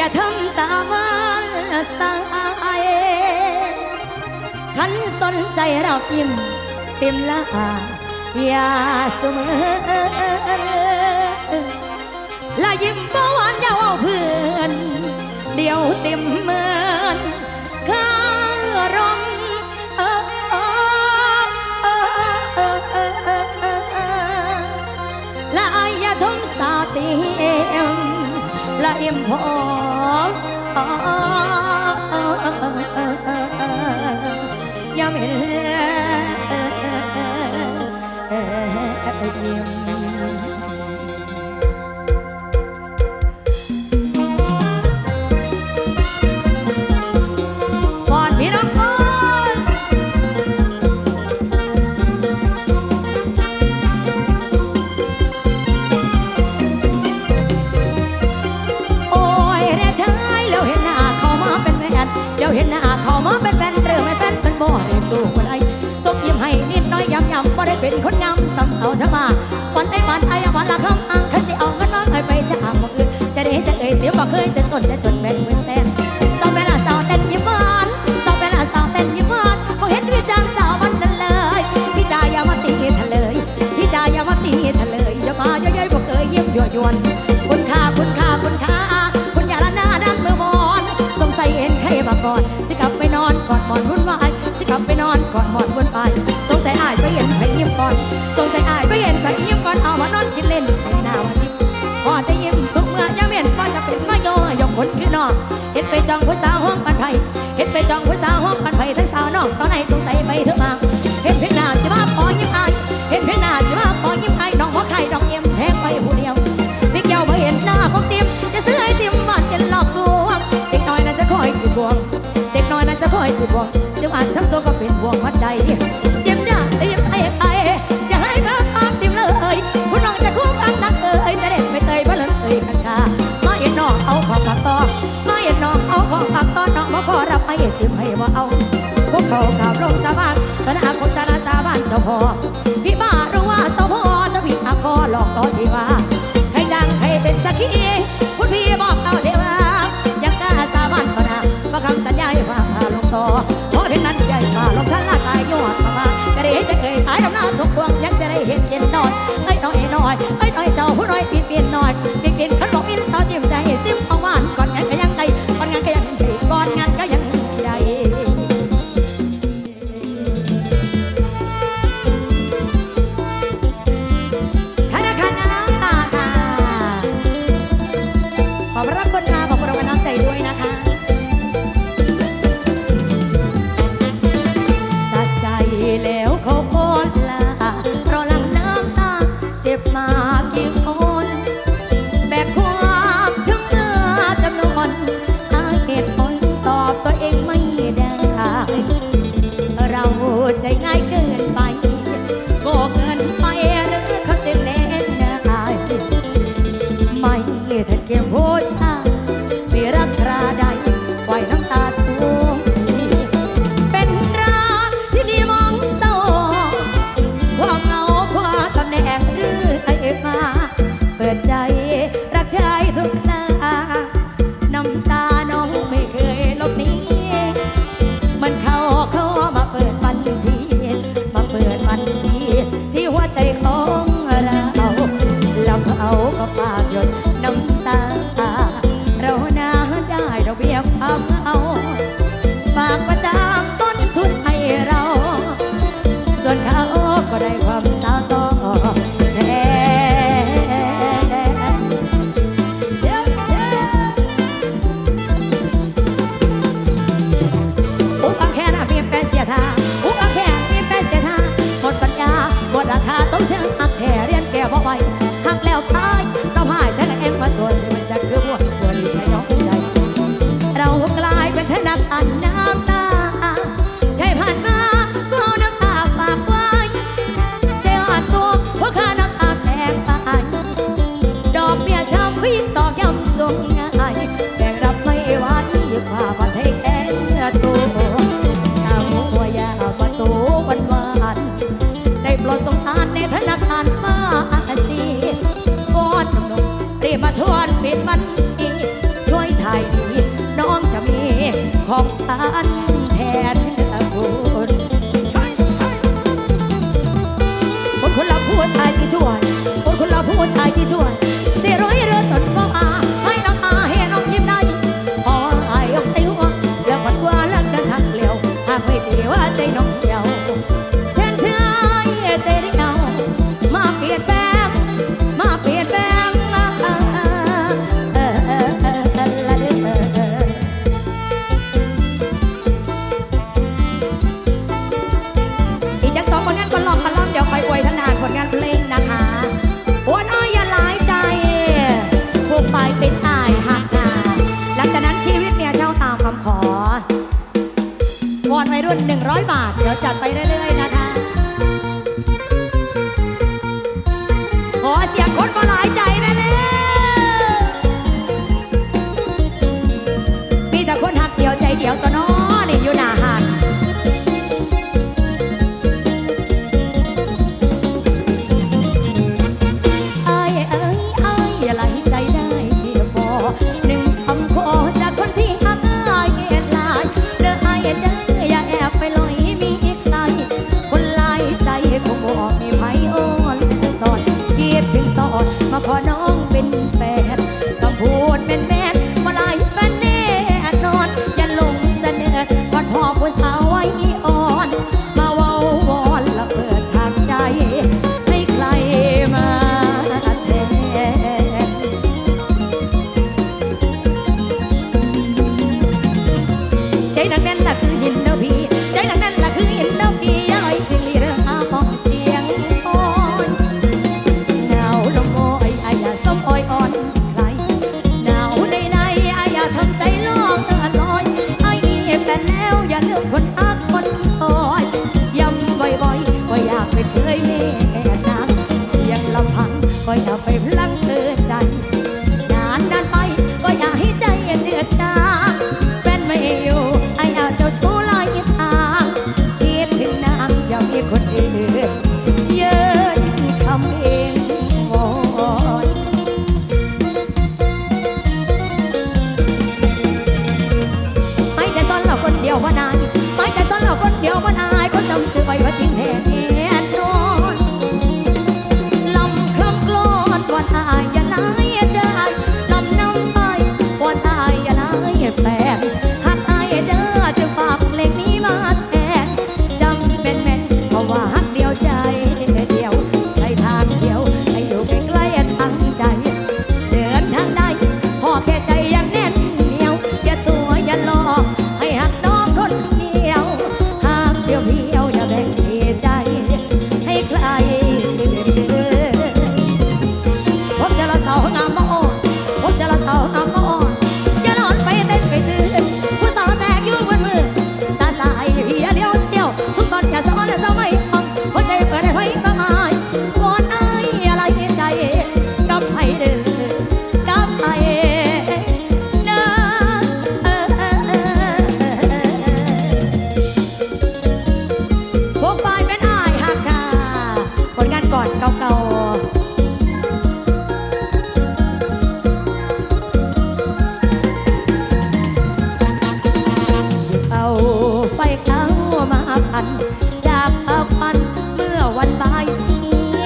อย่าทำตามันสายขันสนใจเราอิ่มเต็มละอย่าเสมอละยิ้มบ่หวานยาวเอาเพื่อนเดียวเต็มเมือนข้ารมละอย่าชมสาเตียมละอิ่มพอยามเห็นฟอนพี่น้องฟอนโอ้ยเรียกชายแล้วเห็นหน้าเขามาเป็นแฟนเดี๋ยวเห็นหน้าเขามาเป็นแฟนหรือไม่เป็นเป็นบ่ได้สู้คนใดส่งยิ้มให้นิดน้อยย้ำบ่ได้เป็นคนงามซ้ำเอาชะมาวันได้วันอายวันละคำอ้างคันสิเอาเงินมาให้ไปจะอ้างบ่อื่นจะได้จะเอ่ยเดี๋ยวบ่เคยแต่ต้นจะจนแบ่งเงินแสนสาวเวลาสาวเต้นยิ้มหวานสาวเวลาสาวเต้นยิ้มหวานบ่เห็นวิจารณ์สาววันนั้นเลยพี่จ่าอย่ามาตีทะเลยพี่จ่าอย่ามาตีทะเลยอย่ามาเย้ยๆบ่เคยยิ้มยั่วยวนคุณค่าคุณอย่าละหน้าดังเมื่อวอนสงสัยเห็นใครมาก่อนจะกลับไปนอนก่อนหมอนวุ่นวายจะกลับไปนอนก่อนหมอนวุ่นวายสงสัยอายไปเห็นใครยิ้มก่อนสงสัยอายไปเห็นใครยิ้มก่อนเอามานอนคิดเล่นในหน้าวันนี้พอจะยิ้มทุกเมื่อยามเห็นว่าจะเป็นมาย่อยกคนขึ้นนอกเห็นไปจองผู้สาวห้องปันไผ่เห็นไปจองผู้สาวห้องปันไผ่ทั้งสาวนอกสาวในสงสัยไปถึงมาเห็นเพียงหน้าสิว่าพอยิ้มอายเห็นเพียงหน้าสิว่าพอยิ้มอายน้องหัวไข่น้องเยี่ยมแพงไปผู้เดียวพี่เกี่ยวมาเห็นหน้าของติมจะซื้อไอติมบ้านจะหลอกลวงเด็กน้อยนั้นจะคอยกูดวงเด็กน้อยนั้นจะคอยกูดวงจะอ่านทั้งโซ่ก็เป็นห่วงหัวใจเจ็บหน้ายิ้มไออย่าให้มาอ้ามติมเลยผู้น้องจะคุ้มอังนักจะเด็ดไม่เตยเพลินกัญชามาเห็นน้องเอาของปากต่อมาเห็นน้องเอาของปากต่อน้องมาขอรับไอ้ติมให้ว่าเอาพวกเขากลับลงสาบานตนาคนตนาสาบานเจ้าพ่อพี่บ้ารู้ว่าเจ้าพ่อจะผิดอาคอหลอกต่อที่ว่าให้จังให้เป็นสักขีคุณพี่บอกเอาเทวายังกล้าสาบานก็นาว่าคำสัญญาว่าพาลงต่อเพราะเพียงนั้นใหญ่พาลงท่านละตายยอดมาจะได้จะเคยตายดำหน้าทุกดวงยังจะได้เห็นเย็นนอนไอ้น้อยเจ้าผู้น้อยเปลี่ยนหน่อยเปลี่ยนขันบอกอินสาวจิ้มใจซิมของหวานก่อนงานก็ยังใจก่อนงานก็ยังใจก่อนงานก็ยังใจที่ชวนสิร้อยเรือจนว่ามาให้น้ำตาให้น้องยิ้มได้พอไอ้ยกใส่หัวแล้วปัดกว่าแล้วเดินทางเลี้ยวหากไม่ดีว่าใจน้องเดียวเช่นเชื่อใจได้เอามาเปลี่ยนแปลงมาเปลี่ยนแปลงอีกจักสองผลงานก่อนลองกันล้อมเดี๋ยวคอยอวยทนานผลงานเพลงนะคะวันอ้อยอย่าหลายใจผูกไปเป็นอายหักนาหลังจากนั้นชีวิตเมียเช่าตามคำขอวอนวัยรุ่น100 บาทเดี๋ยวจัดไปเรื่อยๆนะคะขอเสียงคนมาหลายใจนะเลยมีแต่คนหักเดียวใจเดียวตัวน้อนี่อยู่หน้าหาดอย่าไหลใจได้เพียงพอหนึ่งคำขอจากคนที่หักอายเอ็ดลายเด้ออายเด้ออย่าแอบไปลอยมีอีกใครคนหลายใจคงบอกมีไผอ้อนสอนคิดถึงตอนมาขอน้องเป็นแฟนคำพูดเป็นแม่มาลายแฟนแน่นอนอย่าลงเสนอก่อนพ่อผู้สาวไว้อ่อนมาเว้าวอนและเปิดทางใจให้ใครมาใจนักแน่นละคือหินเดาพี่ใจนักแน่นละคือหินเดาพี่อย่าลอยสิลีเรื่องอาพองเสียงอ่อนหนาวลมโอยอย่าส้มอ้อยอ่อนใครหนาวในอย่าทำใจล่องลอยมีแฟนแล้วอย่าเลือกคนอักคนอ่อยย้ำบ่อยๆว่าอยากไปเคยแน่นางยังลำพังก็อย่าไปพลังเธอใจนานไปก็อย่าให้ใจเจือจางไม่อยู่เจ้าชู้ลอยทางคิดถึงนางอย่ามีคนอื่นเยินคำเองวอนไม่จะซ่อนเราคนเดียวว่านายไม่จะซ่อนเราคนเดียวว่านายคนจำชื่อไว้ว่าจริงแท้แน่นอนลำคำกลอนวันอายอย่าลายใจลำน้ำไปวันอายอย่าลายแฟนจะฝากเพลงนี้มาแทนจำเป็นแม่เพราะว่าฮักเดียวใจเดียวให้ทางเดียวให้อยู่ใกล้ๆทางใจเดินทางได้พอแค่ใจยังแน่นเหนียวอย่าตัวอย่าหลอกให้หักน้องคนเดียวหักเดียวเพียวอย่าแบ่งใจให้ใครผมจะละเสางามมาอ่อนผมจะละเสางามมาอ่อนอย่านอนไปเต้นไปตื่นผู้สาวแตกอยู่บนมือตาสายพี่เลี้ยวเสียวทุกตอนอย่าซ้อนอย่าเศร้าไม่ฟังหัวใจเปิดให้ไฟบางอายวอนอายอะไรใจกับไผ่เดินกับไผ่เดินพวกฝ่ายเป็นอายหักค่ะผลงานก่อนเก่าเอาไฟเขามาพันจากพันเมื่อวันบ่ายสี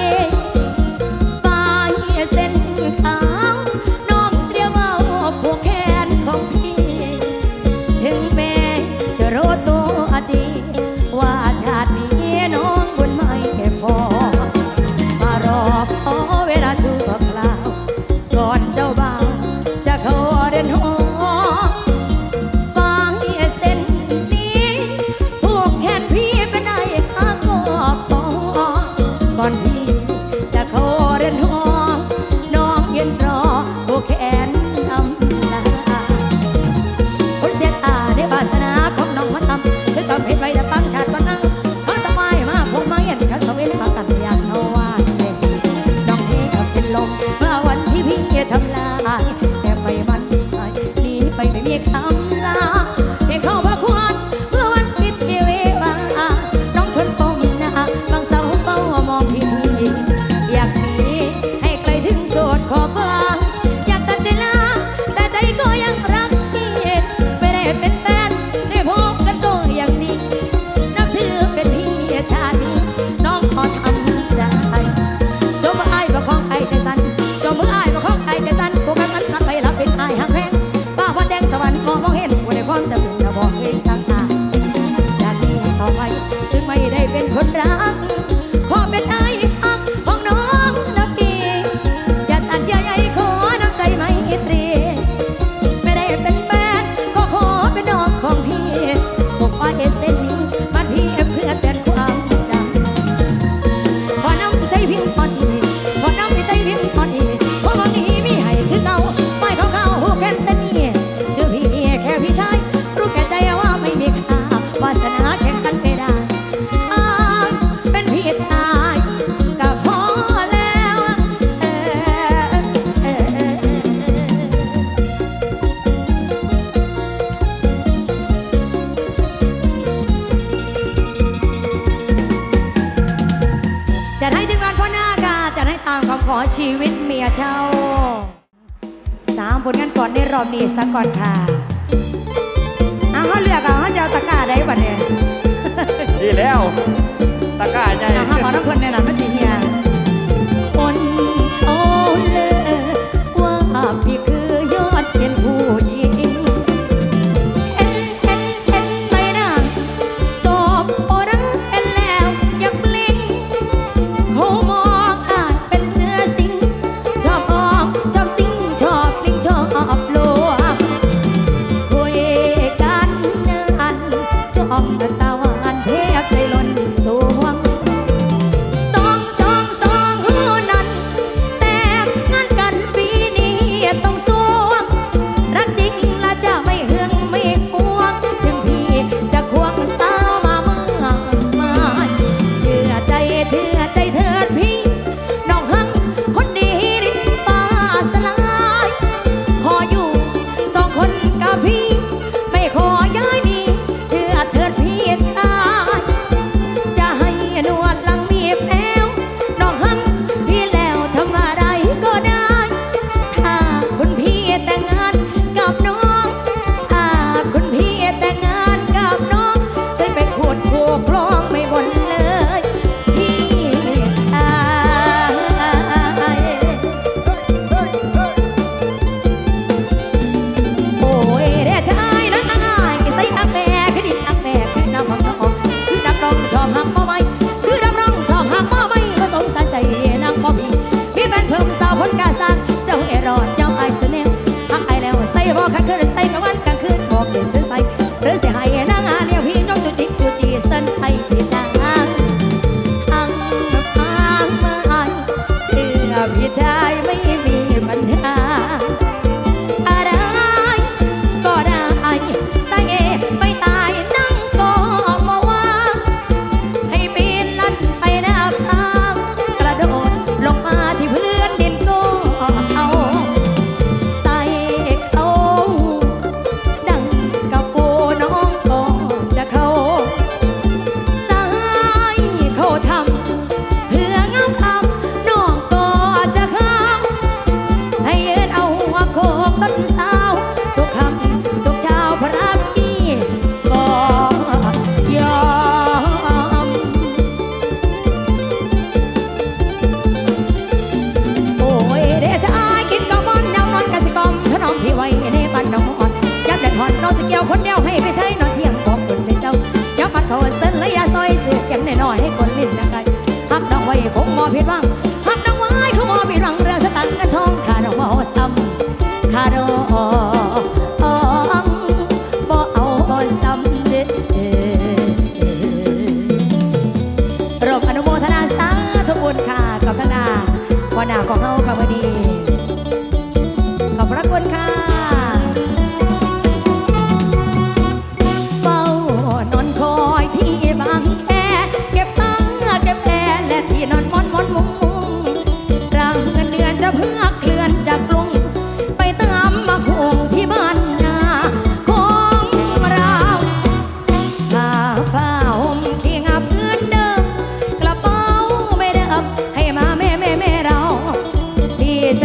ฝ่ายเส้นขาวน้องเตรียมเอาผูกแขนของพี่ถึงแม้จะรู้ตัวดีว่าชาตินี้น้องบุญไม่พอมารอขอเวลาชั่วคราวก่อนเจ้าบ่าวจะเข้าเรือนหอก่อนพี่จะเข้าเรือนหอน้องยืนรอผูกแขนอำลาคนเสียตาในวาสนาของน้องมาทำคือกำเพชรไว้แต่ปังชาติก่อนนะมาสบายมาคงไม่เห็นกันสวิตมากันอยากเอาว่าน้องเทเป็นลมเมื่อวันที่พี่ทำลายแต่ไปมันหนีไปไม่มีคำลาเพียงเข้าพระควรเมื่อวันปิดทีวีว่าน้องทนปมหน้าบางเสาเฝ้ามองพี่อยากหนีให้ไกลถึงโสดขอบฟ้าอยากตัดใจลาแต่ใจก็ยังรักพี่ไม่ได้เป็นแฟนได้พบกันก็อย่างนี้ขอชีวิตเมียเช่า3 ผลงานก่อนในรอบนี้สักก่อนค่ะเขาเลือกเขาจะเอาตะกร้าได้บัดเนี่ยดีแล้วตะกร้าใหญ่ขอน้ำคนในนั้นไม่จีเฮียคนเขาเลือกว่าพี่คือยอดเสียนผู้หญิงไม่นางสอบโอรังเป็นแล้วอยากเล่นเขามองอาจเป็นเสื้อสิงชอบออกชอบสิงชอบลิงชอบโลคุยกันนานชอบตาหวานเทพใจล้นสวงคนเดียวให้ไม่ใช่นอนเที่ยงบอกคนใจเจ้าอย่ามาเขาเส้นและอย่าซอยสืบเก็บหน่อยให้คนลิ้นยังไงหักดอกไว้คงมอผิดหวังหักดอกไว้คงมอผิดหวังเรือสตังค์เงินทองขาดอกว่าซ้ำขาดอกบ่เอาบ่ซ้ำเด็ดรบอนุโมทนาสาธุบุญค่ะกับพระนาหัวหน้าของเฮาค่ะวันนี้ขอบพระคุณค่ะที่นอนมอนมุงรังเงินเดือนจะเพื่อเคลื่อนจากกรุงไปตามมาคงที่บ้านนาของเราผ้าห่มขี้งับเงินเดิมกระเป๋าไม่เดิมให้มาแม่เราพี่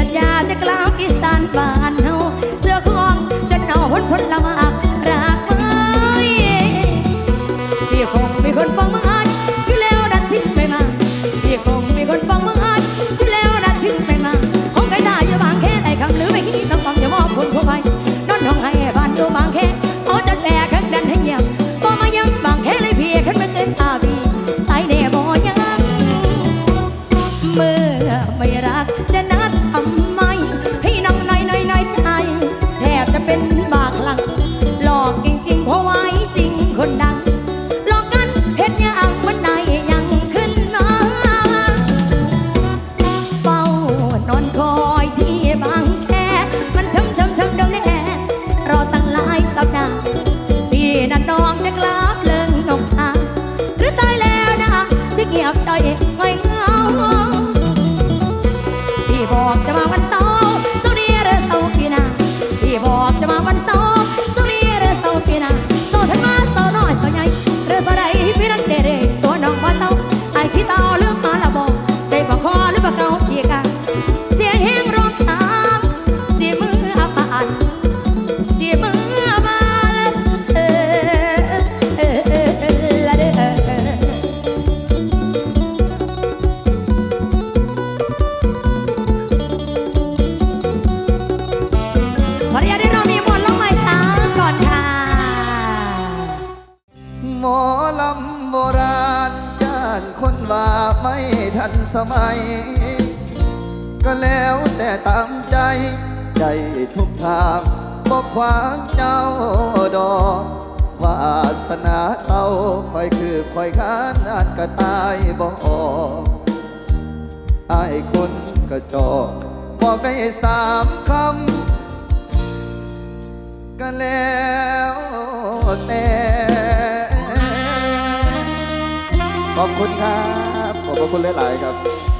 ลำโบราณย่านคนว่าไม่ทันสมัยก็แล้วแต่ตามใจใจทุกทางบอกขวางเจ้าดอกวาสนาเต้าคอยคือคอยค้านนานก็ตายบอกไอ้คนกระจอกบอกได้3 คำก็แล้วแต่ขอบคุณครับขอบพระคุณหลายๆครับ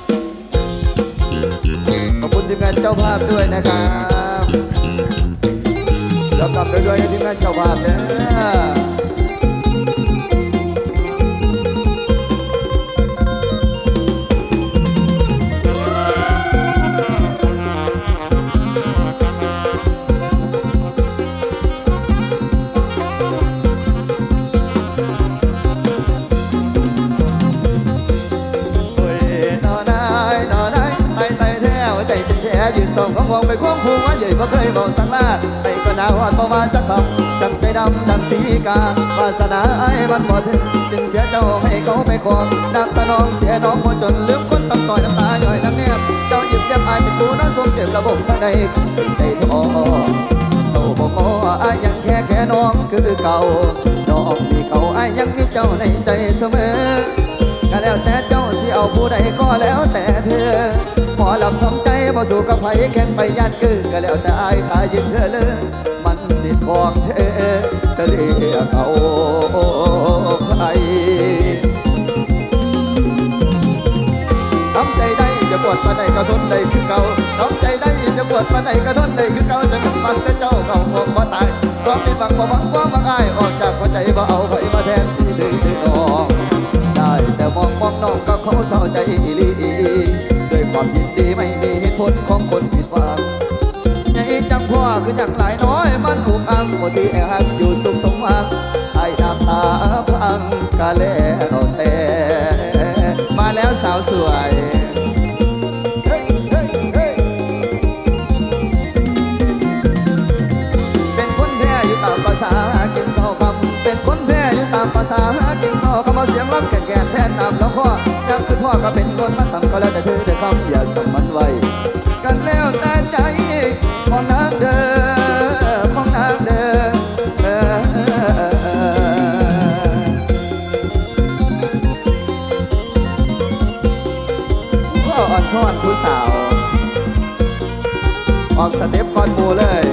ขอบคุณทีมงานเจ้าภาพด้วยนะครับแล้วกลับไปด้วยทีมงานเจ้าภาพเนี่ยยืนส่องของวงไปควงคู่ว่าใหญ่บ่เคยบอกสักลาไอ้ก็น่าหอดบ่มาจักคำจังใจดำดังสีกาวาสนาไอ้มันบ่ถึงจึงเสียเจ้าให้เขาไปครองน้ำตาน้องเสียน้องบ่จนลืมคนตั้งต่อยน้ำตาย่อยน้ำแนบเจ้าหยิบยับไอ้เป็นกูน้องสมเจ็บระบบภายในใจท้อเจ้าบ่งอไอ้ยังแค่น้องคือเก่าน้องมีเขาไอ้ยังมีเจ้าในใจเสมอก็แล้วแต่เจ้าสิเอาผู้ใดก็แล้วแต่เธอหมอลำทำใจบ่สู้กับไผแข่งไปยันคือก็แล้วแต่อายตายืนเธอเลยมันสิทธิ์ของเธอจะเรียกเขาใครทำใจได้จะปวดมาได้ก็ทนได้คือเก่าทำใจได้จะปวดมาได้ก็ทนได้คือเก่าจะมันเป็นเจ้าเก่าคงบ่ตายร้องให้ฟังบ่หวังความอายออกจากหัวใจบ่เอาไผมาแทนที่ดื้อน้องได้แต่มองน้องกับเขาเศร้าใจอีลีด้วยความยินดีไม่มีเหตุผลของคนผิดหวังอย่างอีจังพ่อคืออย่างหลายน้อยมันถูกอังคนที่แอบอยู่สุขสมหวังไอ้น้ำตาพังกะแล้วแต่มาแล้วสาวสวยเป็นคนแพ้อยู่ตามภาษากินเศร้าคำเป็นคนแพ้อยู่ตามภาษากินเศร้าคำเอาเสียงร้องแก่นแทนตามแล้วข้อยังคือพ่อก็เป็นคนมาทำก็แล้วแต่เธอได้คำอย่าจำมันไว้กันแล้วแต่ใจของนางเด้อของนางเด้อพ่ออ่อนซ้อนผู้สาวออกสเต็ปคอนบูเลย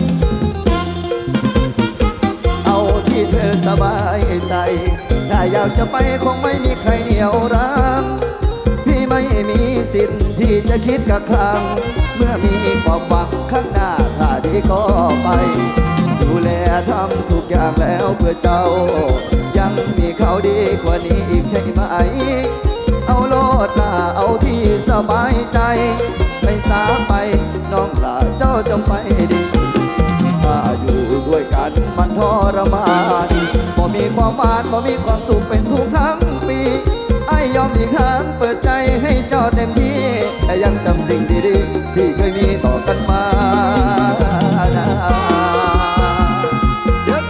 เอาที่เธอสบายใจถ้าอยากจะไปคงไม่มีใครเหนียวรั้งพี่ไม่มีสิทธิ์ที่จะคิดกับครั้งเมื่อมีความหวังข้างหน้าถ้าดีก็ไปดูแลทำทุกอย่างแล้วเพื่อเจ้ายังมีเขาดีกว่านี้อีกใช่ไหมเอาโลดหน้าเอาที่สบายใจไม่สาไปน้องลาเจ้าจงไปดีถ้าอยู่ด้วยกันมันทรมานบ่มีความหวานบ่มีความสุขเป็นทุกทั้งปีไอ้ยอมอีกครั้งเปิดใจให้เจ้าเต็มที่แต่ยังจำสิ่งดีๆที่เคยมีต่อกันมานะเจ้า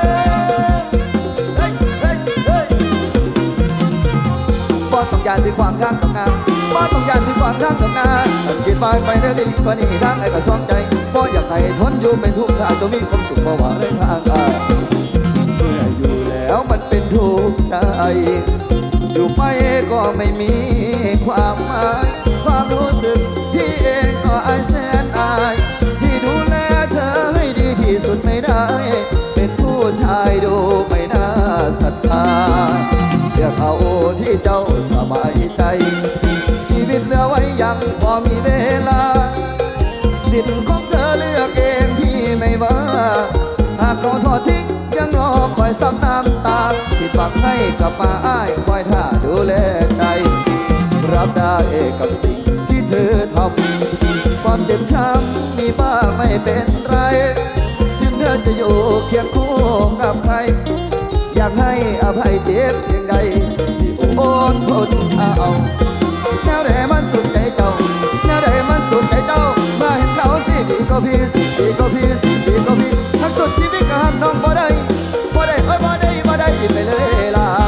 บ่ต้องการที่ความข้างต้องงานบ่ต้องการที่ความข้างต้องงานคิดไปได้ดีกว่านี้ทางไอ้ก็สองใจบ่อยากให้ทนอยู่เป็นทุกข์ถ้าจะมีความสุขบ่ว่าเรื่องทางอายเมื่ออยู่แล้วมันเป็นทุกข์ใจอยู่ไปก็ไม่มีความหมายความรู้สึกที่เองก็อายแสนอายที่ดูแลเธอให้ดีที่สุดไม่ได้เป็นผู้ชายดูไม่น่าศรัทธาเลือกเอาที่เจ้าสบายใจชีวิตเหลือไว้ยังพอมีเวลาสิทธิ์ของเธอเลือกเองพี่ไม่ว่าหากเขาทอดทิ้งยังรอคอยซ้ำน้ำตาที่ฝังให้กลับมาอ้ายคอยท่าดูแลใจรับได้กับสิ่งที่เธอทำความเจ็บช้ำมีบ้างไม่เป็นไรถึงเธอจะอยู่เคียงคู่กับใครอยากให้อภัยเจ็บเพียงใดสิโอนทนเอาแนวใดมันสุดใจเจ้าแนวใดมันสุดใจเจ้ามาเห็นเขาสิดีก็พี่สิดีก็พี่สิดีก็พี่ทั้งสุดชีวิตก็ห้ามน้องบ่ได้บ่ได้บ่ได้ไปเลยล่ะ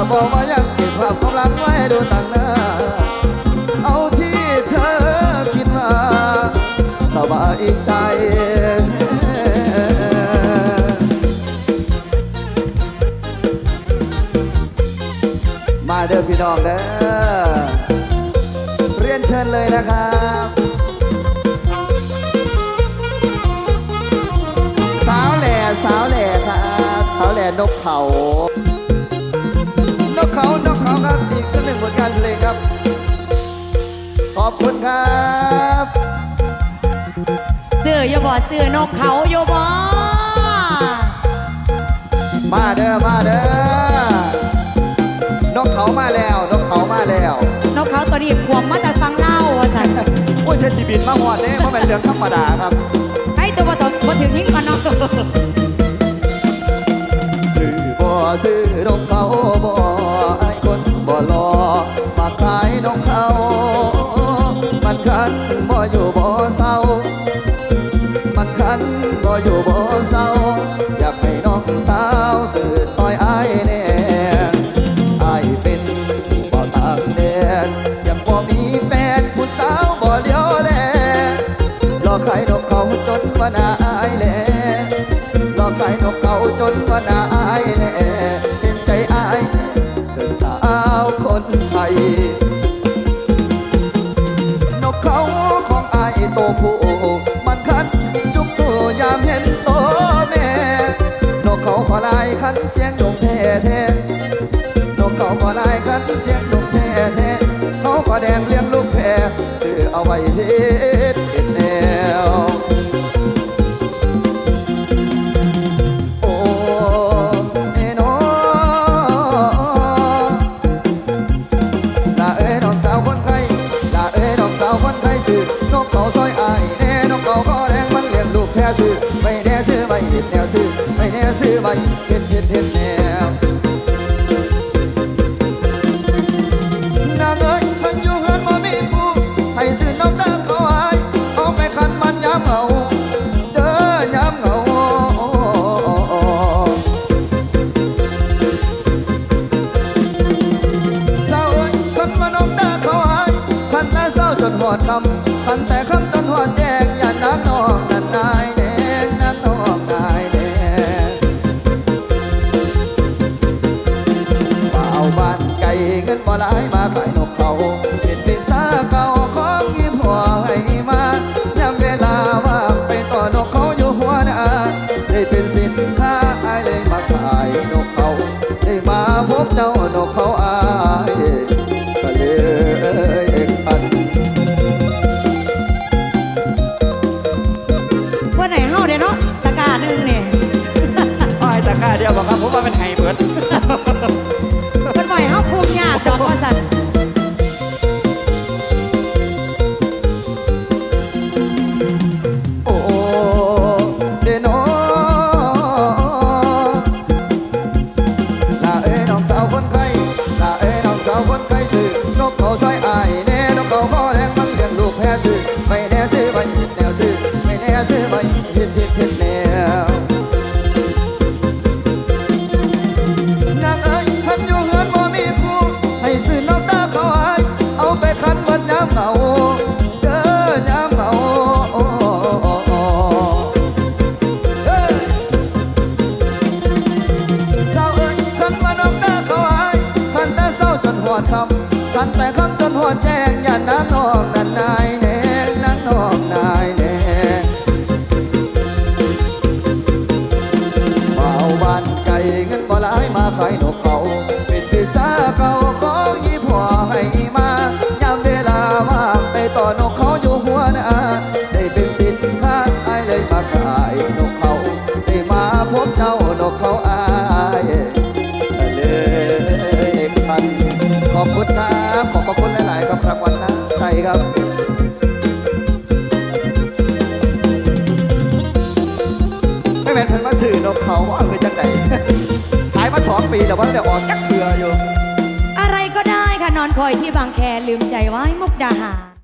มาเด้อพี่น้องเด้อเรียนเชิญเลยนะครับสาวแหล่ครับสาวแหล่นกเขาครับอีกสักหนึ่งผลงานเพลงครับขอบคุณครับเสื้ออยู่บ่เสื้อนกเขาอยู่บ่มาเด้อนกเขามาแล้วนกเขาตัวนี้ขวมมาแต่ฟังเล่าว่าสั่นโอ้ยเทจิบินมาหอดเนี่ยเพราะเป็นเรื่องธรรมดาครับให้ตัวบ่ถึงยิ่งกว่าน้องซื้อนกเขาบ่ไอ้คนบ่รอมาขายนกเขามันคันบ่อยู่บ่เศร้ามันคันบ่อยู่บ่เศร้าอยากให้น้องสาวซื้อซอยอ้ายแน่อ้ายเป็นผู้บ่าวต่างแดนยังบ่มีแฟนผู้สาวบ่เลี้ยวแลรอขายนกเขาจนว่าหน้าอ้ายแลรอขายนกเขาจนว่าหน้าอ้ายแลเห็นใจอ้ายเธอสาวคนไทยนกเขาของอ้ายโตผู้มันคันจุกตัวยามเห็นโตแม่นกเขาขอลายคันเสียงดงแท้แท้นกเขาขอลายคันเสียงดงแท้แท้เขาขอแดงเลี้ยงลูกแพรซื้อเอาไว้เฮ็ดแนวนกเขาซอยอายแน่นกเขาก็แดงมันเลี้ยงลูกแพ้ซื้อไม่แน่ซื้อไม่เห็ดแนวซื้อไม่แน่ซื้อไม่เห็ดแนวนางเอ้ยคันอยู่เฮือนบ่มีคู่ให้ซื้อนกนางเขาอายเอาไปคันมันย้ำเหงาเด้อย้ำเหงาเศร้าเอ้ยคันมานกนางเขาอายคันแต่เศร้าจนหอดคำคันแต่คำจนหอดแจงอย่านักน้องนั่นนายแดงนักน้องนายแดงเปล่าบ้านไก่เงินบ่หลายมาขายนกเขาเป็นพิซซ่าเก่าของยี่ผัวให้มาย้ำเวลาว่างไปต่อนกเขาอยู่หัวหน้าได้เป็นสินค้าอายเลยมาขายนกเขาได้มาพบเจ้านกเขาอายก็เลยอันว่าไหนเฮาเด้เนาะตะกร้านึงนี่อ้อยตะกร้าเดียวบอกครับผมว่าเป็นไห้เบิดเพิ่นบ่ให้เฮาคุมยากดอกว่าซั่นโอ้เดโนลาเอ้น้องสาวคนไกลลาเอ้น้องสาวคนไกลซื้อนกเขาซอยอายแน่นกเขาขอแดงมันเลี้ยงลูกแพ้ซื้อไม่แน่ซื้อไม่แนวซื้อไม่แน่ซื้อไม่เห็ดแนวนางเอ้ยคันอยู่เฮือนบ่มีคู่ให้ซื้อนกตาเขาอายเอาไปคันมันย้ำเหงาเด้อย้ำเหงาเศร้าเอ้ยคันมานกตาเขาอายคันแต่เศร้าจนหอดคำคันแต่คำจนหอดแจ้งอย่านักน้องนั่นนายแน่นักน้องนายแน่เบาบ้านไก่เงินบ่หลายมาขายนกเขาเป็นพิซซ่าเก่าของยี่ผัวให้มายามเวลาว่างไปต่อนกเขาอยู่หัวหน้าได้เป็นสินค้าอายเลยมาขายนกเขาได้มาพบเจ้านกเขาอายเลยคันขอบคุณครับขอบพระคุณหลายๆครับรางวัลนะใจครับไม่เป็นเพิ่นมาซื้อนกเขาว่าคือจังไหนขายมา2 ปีแต่ว่าเดี๋ยวออกจักเถื่ออยู่อะไรก็ได้ค่ะนอนคอยที่บางแคลืมใจไว้มุกดาหาร